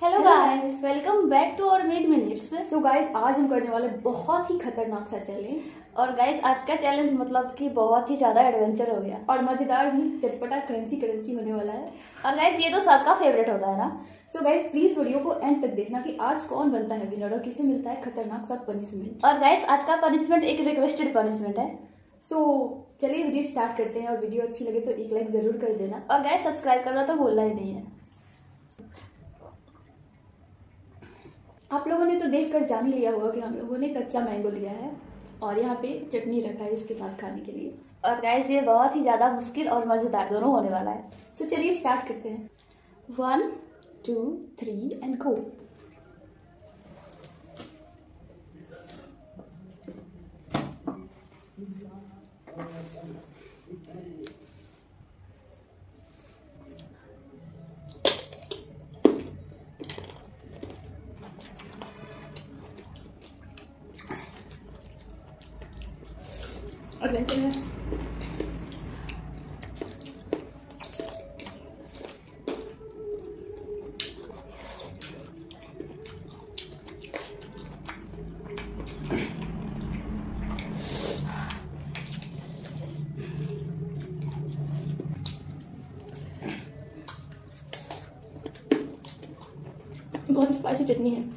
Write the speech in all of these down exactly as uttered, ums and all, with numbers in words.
Hello guys, welcome back to our made minutes. So guys, आज हम करने वाले बहुत ही खतरनाक सा चैलेंज। और गाइस, आज का चैलेंज मतलब कि बहुत ही ज्यादा एडवेंचर हो गया और मजेदार भी, चटपटा क्रंची क्रंची होने वाला है। और गाइस, ये तो सबका फेवरेट होता है ना। सो गाइस, प्लीज वीडियो को एंड तक देखना कि आज कौन बनता है विनर और किसे मिलता है खतरनाक सा पनिशमेंट। और गाइस, आज का पनिशमेंट एक रिक्वेस्टेड पनिशमेंट है। सो so, चलिए वीडियो स्टार्ट करते हैं। और वीडियो अच्छी लगे तो एक लाइक जरूर कर देना और गाइस, सब्सक्राइब करना तो भूलना ही नहीं है। आप लोगों ने तो देखकर जान ही लिया होगा कि हम लोगों ने कच्चा मैंगो लिया है और यहाँ पे चटनी रखा है इसके साथ खाने के लिए। और गाइस, ये बहुत ही ज्यादा मुश्किल और मजेदार दोनों होने वाला है। सो so, चलिए स्टार्ट करते हैं। One two three and go. Adventure है। बहुत स्पाइसी चटनी है।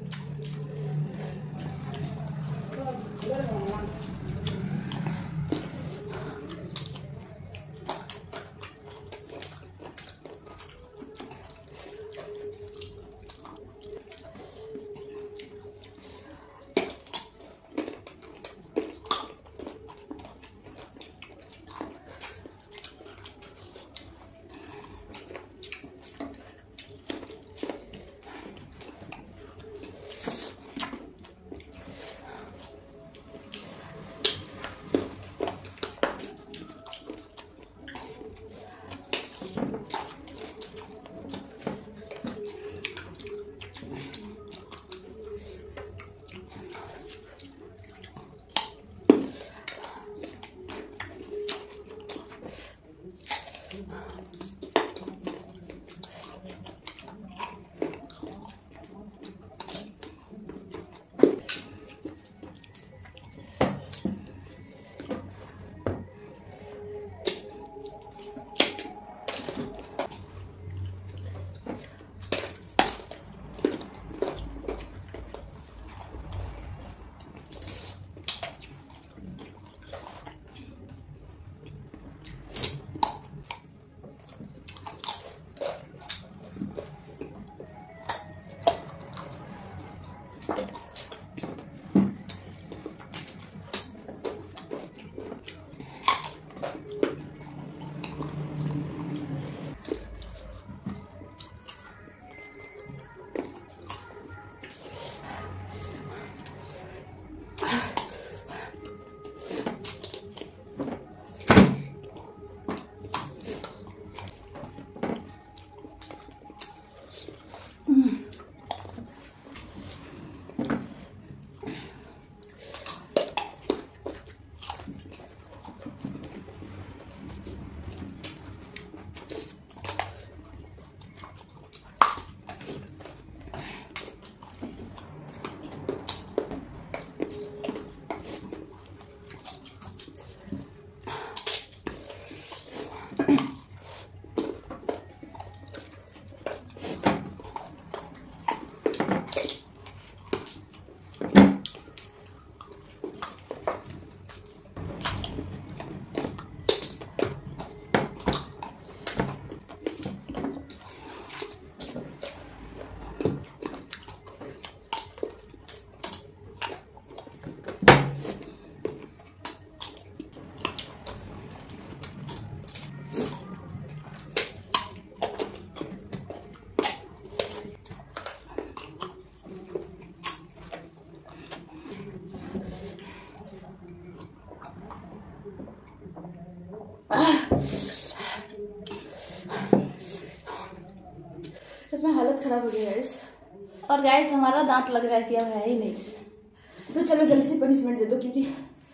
सच में हालत खराब हो गई है गाइस। और गाइस, हमारा दांत लग रहा है कि अब है ही नहीं। तो चलो जल्दी से पनिशमेंट दे दो, क्योंकि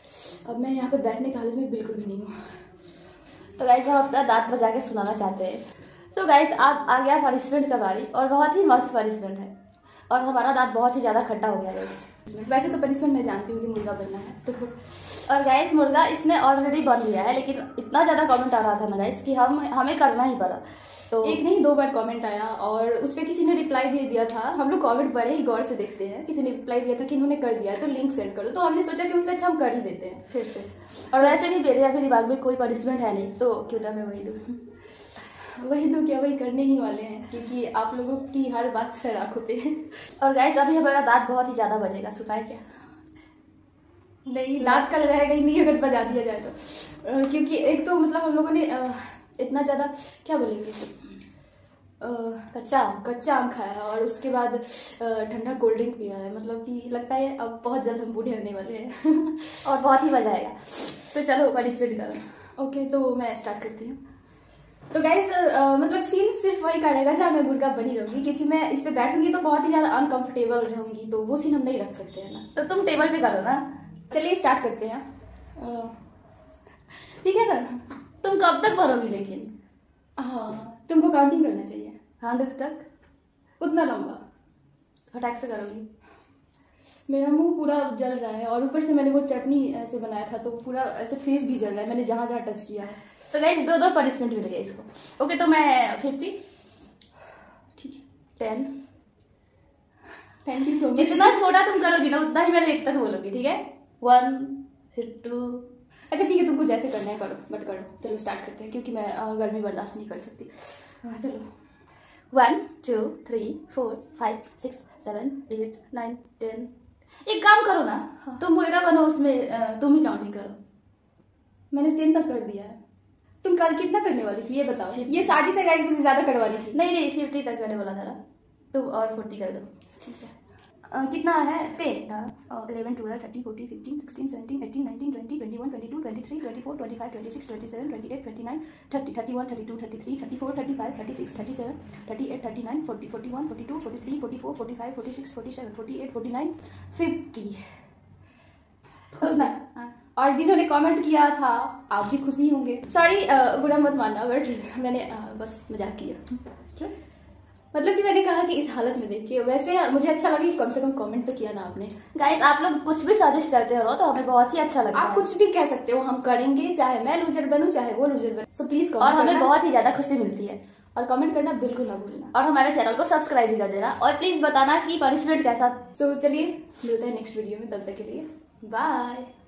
अब मैं यहाँ पे बैठने की हालत में बिल्कुल भी नहीं हूँ। तो गाइस, हम अपना दांत बजा के सुनाना चाहते हैं। सो गाइस आप आ गया पनिशमेंट का बारी और बहुत ही मस्त पनिशमेंट है और हमारा दांत बहुत ही ज्यादा खट्टा हो गया गाइस। वैसे तो पनिशमेंट मैं जानती हूँ कि मुर्गा बनना है तो। और गाइस मुर्गा इसमें ऑलरेडी बन गया है, लेकिन इतना ज्यादा कमेंट आ रहा था ना गाइस कि हम हमें करना ही पड़ा। तो एक नहीं दो बार कमेंट आया और उस पर किसी ने रिप्लाई भी दिया था। हम लोग कमेंट बड़े ही गौर से देखते हैं। किसी ने रिप्लाई दिया था कि इन्होंने कर दिया है तो लिंक सेंड करो, तो हमने सोचा कि उससे अच्छा हम कर ही देते हैं फिर से। और वैसे भी मेरे अभी दिमाग में कोई पनिशमेंट है नहीं, तो क्यों ना मैं वही दूँ। वही तो क्या, वही करने ही वाले हैं क्योंकि आप लोगों की हर बात सर आंखों पे है। और गाइस अभी हमारा दांत बहुत ही ज्यादा बजेगा, सुना है क्या? नहीं, दांत कल रहेगा ही नहीं अगर बजा दिया जाए तो, क्योंकि एक तो मतलब हम लोगों ने इतना ज्यादा क्या बोलेंगे कच्चा कच्चा आम खाया है और उसके बाद ठंडा कोल्ड ड्रिंक पिया है। मतलब कि लगता है अब बहुत जल्द हम बूढ़े होने वाले हैं और बहुत ही मजा आएगा। तो चलो पनिशमेंट करो। ओके तो मैं स्टार्ट करती हूँ। तो गाइस मतलब सीन सिर्फ वही का रहेगा जहाँ मैं मुर्गा बनी रहूंगी, क्योंकि मैं इस पे बैठूंगी तो बहुत ही ज्यादा अनकंफर्टेबल रहूंगी, तो वो सीन हम नहीं रख सकते हैं ना। तो तुम टेबल पे करो ना। चलिए स्टार्ट करते हैं, ठीक है ना? तुम कब तक भरोगी लेकिन? हाँ तुमको काउंटिंग करना चाहिए हंड्रेड तक, उतना लंबा फटाक से करोगी। मेरा मुंह पूरा जल रहा है और ऊपर से मैंने वो चटनी ऐसे बनाया था तो पूरा ऐसे फेस भी जल रहा है, मैंने जहां जहां टच किया है। तो गाइस दो दो पनिशमेंट मिल गया इसको। ओके तो मैं फिफ्टी, ठीक है, ten. Thank you so much. जितना छोटा तुम करोगी ना उतना ही मैं एट तक बोलूंगी, ठीक है? वन, फिर टू। अच्छा ठीक है, तुमको जैसे करना है करो, बट करो। चलो स्टार्ट करते हैं क्योंकि मैं गर्मी बर्दाश्त नहीं कर सकती। हाँ चलो, one two three four five six seven eight nine ten. एक काम करो ना, हाँ। तुम मुर्गा बनो, उसमें तुम ही काउंटिंग करो। मैंने टेन तक कर दिया है। तुम कल कितना करने वाली थी ये बताओ? ये साजिश है गाइस, मुझे ज्यादा करवानी थी। नहीं नहीं फिफ्टी तक करने वाला था, तुम और फोर्टी कर दो। ठीक है, Uh, कितना है? टेन और eleven twelve thirty forty fifteen sixteen seventeen eighteen nineteen twenty twenty one twenty two twenty three twenty four twenty five twenty six twenty seven twenty eight twenty nine thirty thirty one thirty two thirty three thirty four thirty five thirty six thirty seven thirty eight thirty nine forty forty one forty two forty three forty four forty five forty six forty seven forty eight forty nine fifty. और जिन्होंने comment किया था आप भी खुशी होंगे। Sorry बुरा मत मानना, बट मैंने uh, बस मजाक किया। क्यों? मतलब कि मैंने कहा कि इस हालत में देखिए, वैसे मुझे अच्छा लगा कि कम से कम कमेंट तो किया ना आपने। गाइस आप लोग कुछ भी सजेस्ट करते हो तो हमें बहुत ही अच्छा लगता है। आप कुछ भी कह सकते हो, हम करेंगे, चाहे मैं लूजर बनूं चाहे वो लूजर बने। सो प्लीज कमेंट, और हमें बहुत ही ज्यादा खुशी मिलती है। और कमेंट करना बिल्कुल ना भूलना और हमारे चैनल को सब्सक्राइब भी कर देना और प्लीज बताना कि पनिशमेंट कैसा। सो चलिए मिलते हैं नेक्स्ट वीडियो में, तब तक के लिए बाय।